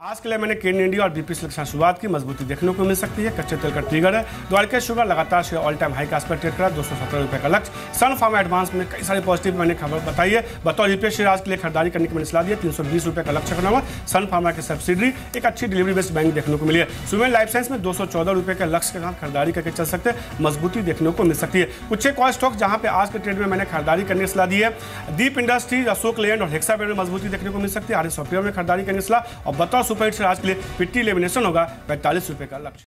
आज के लिए मैंने केन इंडिया और बीपी सिलेक्शन शुरुआत की मजबूती देखने को मिल सकती है। कच्चे तेल का ट्रिगर है। द्वारका शुगर लगातार शेयर ऑल टाइम हाई का पर ट्रेड करा 217 रुपए का लक्ष्य। सन फार्मा एडवांस में कई सारे पॉजिटिव मैंने खबर बताई है। बतौर यूपीएस शेयर आज के लिए खरीदारी करने की मैंने सलाह दी है। 320 रुपए का लक्ष्य करना हुआ। सन फार्मा की सब्सिडरी एक अच्छी डिलीवरी बेस्ड बैंक देखने को मिली है। सुमेन लाइफ साइंस में 214 रुपए के लक्ष्य के साथ खरीदारी करके चल सकते हैं। मजबूती देखने को मिल सकती है। कुछ एक और स्टॉक जहां पे आज के ट्रेड में मैंने खरीदारी करने की सलाह दी है। दीप इंडस्ट्रीज, अशोक लेलैंड और हेक्सावेयर में मजबूती देखने को मिल सकती है। आरएस सॉफ्टवेयर में खरीदारी करने की सलाह और बतौर सुपर हिट आज के लिए पिट्टी लेमिनेशन होगा 45 रुपए का लक्ष्य।